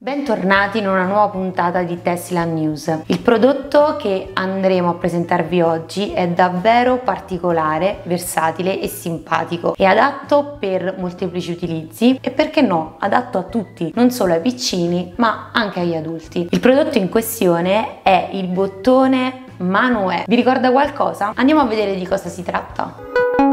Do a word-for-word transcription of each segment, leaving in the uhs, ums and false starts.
Bentornati in una nuova puntata di Tesla News. Il prodotto che andremo a presentarvi oggi è davvero particolare, versatile e simpatico. È adatto per molteplici utilizzi e, perché no, adatto a tutti, non solo ai piccini ma anche agli adulti. Il prodotto in questione è il bottone Manuè. Vi ricorda qualcosa? Andiamo a vedere di cosa si tratta.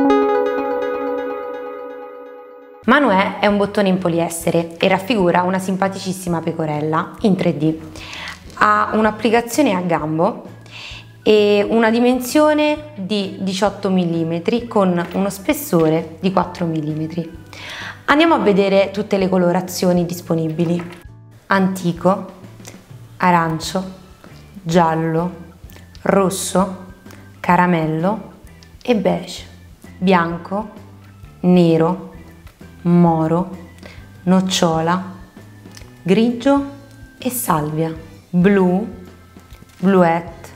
Manuè è un bottone in poliestere e raffigura una simpaticissima pecorella in tre D. Ha un'applicazione a gambo e una dimensione di diciotto millimetri con uno spessore di quattro millimetri. Andiamo a vedere tutte le colorazioni disponibili: antico, arancio, giallo, rosso, caramello e beige, bianco, nero, moro, nocciola, grigio e salvia, blu, bluette,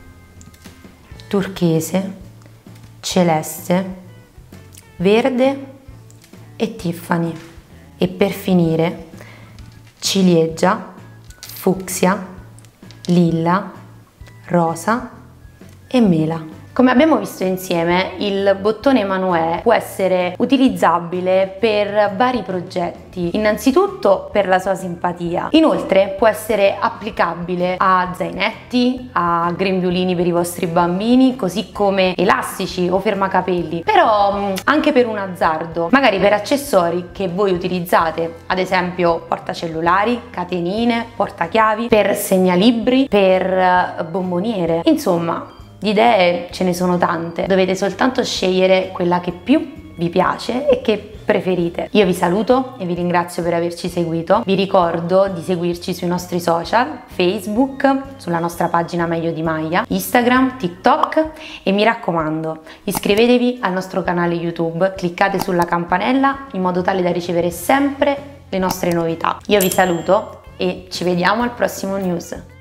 turchese, celeste, verde e tiffany. E per finire ciliegia, fucsia, lilla, rosa e mela. Come abbiamo visto insieme, il bottone Manuè può essere utilizzabile per vari progetti. Innanzitutto per la sua simpatia. Inoltre può essere applicabile a zainetti, a grembiulini per i vostri bambini, così come elastici o fermacapelli. Però anche per un azzardo, magari per accessori che voi utilizzate, ad esempio portacellulari, catenine, portachiavi, per segnalibri, per bomboniere. Insomma, di idee ce ne sono tante, dovete soltanto scegliere quella che più vi piace e che preferite. Io vi saluto e vi ringrazio per averci seguito. Vi ricordo di seguirci sui nostri social, Facebook, sulla nostra pagina Meglio di Maglia, Instagram, TikTok e mi raccomando, iscrivetevi al nostro canale YouTube, cliccate sulla campanella in modo tale da ricevere sempre le nostre novità. Io vi saluto e ci vediamo al prossimo news.